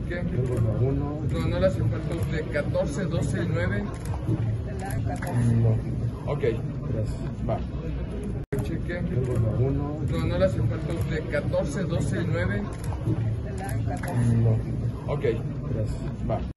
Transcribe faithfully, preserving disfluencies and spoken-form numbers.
cheque. Tengo la uno. No, no le hace falta a usted. catorce, doce y nueve. No. Ok, Gracias. va. Cheque. Tengo la uno. No, no le hace falta a usted. catorce, doce y nueve. No. Ok, Gracias. va.